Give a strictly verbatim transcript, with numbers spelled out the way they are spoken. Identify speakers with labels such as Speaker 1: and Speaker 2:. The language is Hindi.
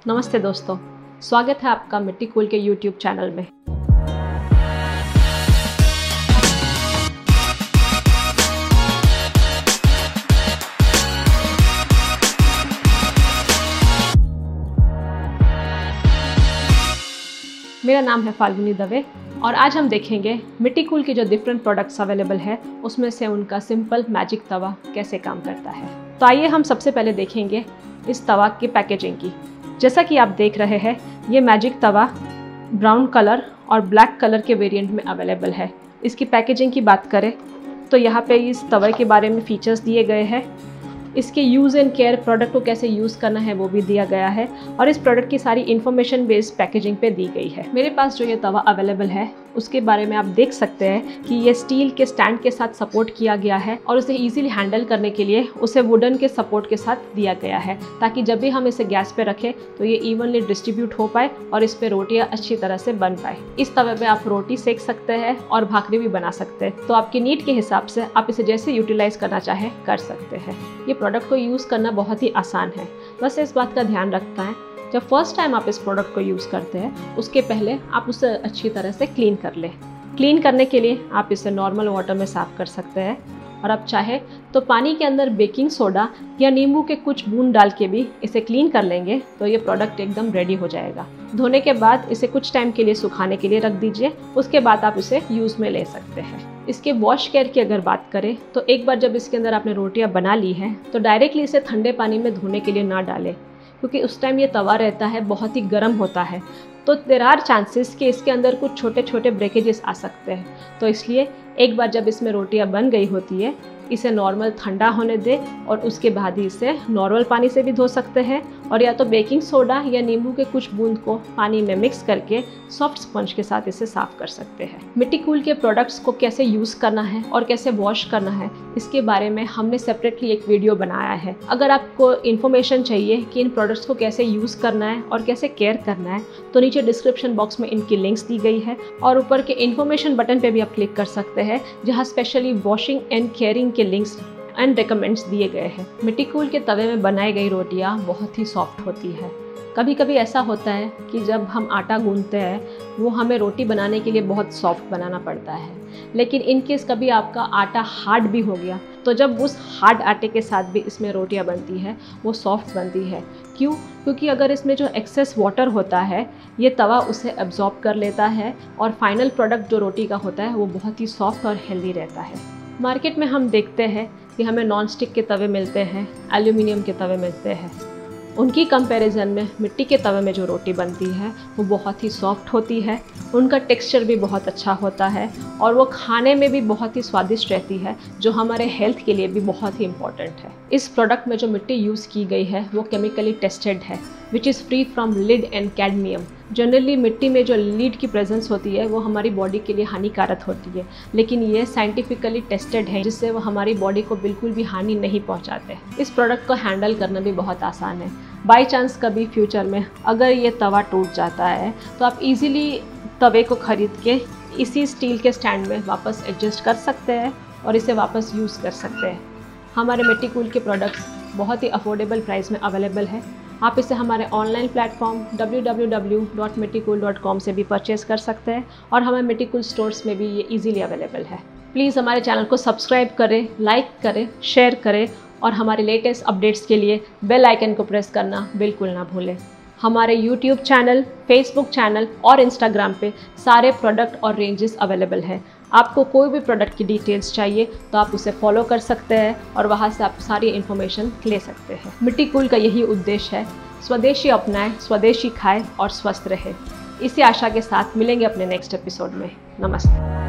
Speaker 1: नमस्ते दोस्तों, स्वागत है आपका मिट्टी कूल के यूट्यूब चैनल में। मेरा नाम है फाल्गुनी दवे और आज हम देखेंगे मिट्टी कूल के जो डिफरेंट प्रोडक्ट्स अवेलेबल है उसमें से उनका सिंपल मैजिक तवा कैसे काम करता है। तो आइए हम सबसे पहले देखेंगे इस तवा की पैकेजिंग की। जैसा कि आप देख रहे हैं, ये मैजिक तवा ब्राउन कलर और ब्लैक कलर के वेरिएंट में अवेलेबल है। इसकी पैकेजिंग की बात करें तो यहाँ पे इस तवे के बारे में फीचर्स दिए गए हैं। इसके यूज़ एंड केयर, प्रोडक्ट को कैसे यूज़ करना है वो भी दिया गया है और इस प्रोडक्ट की सारी इन्फॉर्मेशन बेस्ड पैकेजिंग पे दी गई है। मेरे पास जो ये तवा अवेलेबल है उसके बारे में आप देख सकते हैं कि ये स्टील के स्टैंड के साथ सपोर्ट किया गया है और उसे इजीली हैंडल करने के लिए उसे वुडन के सपोर्ट के साथ दिया गया है, ताकि जब भी हम इसे गैस पे रखें तो ये इवनली डिस्ट्रीब्यूट हो पाए और इस पे रोटियां अच्छी तरह से बन पाए। इस तवे पे आप रोटी सेक सकते हैं और भाकरी भी बना सकते हैं, तो आपकी नीड के हिसाब से आप इसे जैसे यूटिलाइज करना चाहें कर सकते हैं। ये प्रोडक्ट को यूज़ करना बहुत ही आसान है, बस इस बात का ध्यान रखना है जब फर्स्ट टाइम आप इस प्रोडक्ट को यूज़ करते हैं उसके पहले आप उसे अच्छी तरह से क्लीन कर लें। क्लीन करने के लिए आप इसे नॉर्मल वाटर में साफ़ कर सकते हैं और आप चाहे तो पानी के अंदर बेकिंग सोडा या नींबू के कुछ बूंद डाल के भी इसे क्लीन कर लेंगे तो ये प्रोडक्ट एकदम रेडी हो जाएगा। धोने के बाद इसे कुछ टाइम के लिए सुखाने के लिए रख दीजिए, उसके बाद आप इसे यूज़ में ले सकते हैं। इसके वॉश केयर की अगर बात करें तो एक बार जब इसके अंदर आपने रोटियां बना ली हैं तो डायरेक्टली इसे ठंडे पानी में धोने के लिए ना डालें, क्योंकि उस टाइम ये तवा रहता है बहुत ही गर्म होता है, तो देर आर चांसेस कि इसके अंदर कुछ छोटे छोटे ब्रेकेजेस आ सकते हैं। तो इसलिए एक बार जब इसमें रोटियां बन गई होती है इसे नॉर्मल ठंडा होने दें और उसके बाद ही इसे नॉर्मल पानी से भी धो सकते हैं और या तो बेकिंग सोडा या नींबू के कुछ बूंद को पानी में मिक्स करके सॉफ्ट स्पंज के साथ इसे साफ कर सकते हैं। मिट्टी कूल के प्रोडक्ट्स को कैसे यूज़ करना है और कैसे वॉश करना है इसके बारे में हमने सेपरेटली एक वीडियो बनाया है। अगर आपको इन्फॉर्मेशन चाहिए कि इन प्रोडक्ट्स को कैसे यूज़ करना है और कैसे केयर करना है तो नीचे डिस्क्रिप्शन बॉक्स में इनकी लिंक्स दी गई है और ऊपर के इन्फॉर्मेशन बटन पे भी आप क्लिक कर सकते हैं, जहाँ स्पेशली वॉशिंग एंड केयरिंग के लिंक्स एंड रिकमेंड्स दिए गए हैं। मिट्टी कूल के तवे में बनाई गई रोटियां बहुत ही सॉफ्ट होती है। कभी कभी ऐसा होता है कि जब हम आटा गूंथते हैं वो हमें रोटी बनाने के लिए बहुत सॉफ्ट बनाना पड़ता है, लेकिन इन केस कभी आपका आटा हार्ड भी हो गया तो जब उस हार्ड आटे के साथ भी इसमें रोटियां बनती है वो सॉफ्ट बनती है। क्यों? क्योंकि अगर इसमें जो एक्सेस वाटर होता है ये तवा उसे एब्जॉर्ब कर लेता है और फाइनल प्रोडक्ट जो रोटी का होता है वो बहुत ही सॉफ्ट और हेल्दी रहता है। मार्केट में हम देखते हैं कि हमें नॉन स्टिक के तवे मिलते हैं, एल्यूमिनियम के तवे मिलते हैं। उनकी कंपैरिजन में मिट्टी के तवे में जो रोटी बनती है वो बहुत ही सॉफ्ट होती है, उनका टेक्सचर भी बहुत अच्छा होता है और वो खाने में भी बहुत ही स्वादिष्ट रहती है, जो हमारे हेल्थ के लिए भी बहुत ही इम्पॉर्टेंट है। इस प्रोडक्ट में जो मिट्टी यूज़ की गई है वो केमिकली टेस्टेड है, which is free from lead and cadmium. Generally मिट्टी में जो लीड की प्रेजेंस होती है वो हमारी बॉडी के लिए हानिकारक होती है, लेकिन ये साइंटिफिकली टेस्टेड है जिससे वो हमारी बॉडी को बिल्कुल भी हानि नहीं पहुंचाते। इस प्रोडक्ट को हैंडल करना भी बहुत आसान है। बाय चांस कभी फ्यूचर में अगर ये तवा टूट जाता है तो आप इजीली तवे को ख़रीद के इसी स्टील के स्टैंड में वापस एडजस्ट कर सकते हैं और इसे वापस यूज़ कर सकते हैं। हमारे मिट्टी कूल के प्रोडक्ट्स बहुत ही अफोर्डेबल प्राइस में अवेलेबल है। आप इसे हमारे online platform W W W dot Mitti cool dot com से भी परचेज़ कर सकते हैं और हमारे मिट्टी कूल स्टोर्स में भी ये इजीली अवेलेबल है। प्लीज़ हमारे चैनल को सब्सक्राइब करें, लाइक करें, शेयर करें और हमारे लेटेस्ट अपडेट्स के लिए बेल आइकन को प्रेस करना बिल्कुल ना भूलें। हमारे यूट्यूब चैनल, फेसबुक चैनल और इंस्टाग्राम पे सारे प्रोडक्ट और रेंजेस अवेलेबल हैं। आपको कोई भी प्रोडक्ट की डिटेल्स चाहिए तो आप उसे फॉलो कर सकते हैं और वहाँ से आप सारी इन्फॉर्मेशन ले सकते हैं। मिट्टी कूल का यही उद्देश्य है, स्वदेशी अपनाएं, स्वदेशी खाएं और स्वस्थ रहें। इसी आशा के साथ मिलेंगे अपने नेक्स्ट एपिसोड में। नमस्ते।